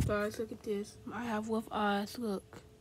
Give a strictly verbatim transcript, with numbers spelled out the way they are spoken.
Guys, look at this. I have wolf eyes. Look.